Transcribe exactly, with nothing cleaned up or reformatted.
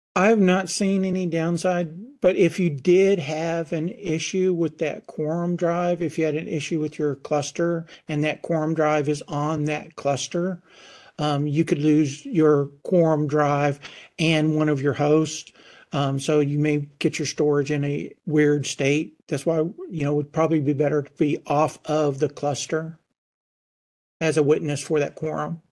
I've not seen any downside, but if you did have an issue with that quorum drive, if you had an issue with your cluster and that quorum drive is on that cluster, um, you could lose your quorum drive and one of your hosts. Um, so you may get your storage in a weird state. That's why, you know, it would probably be better to be off of the cluster as a witness for that quorum.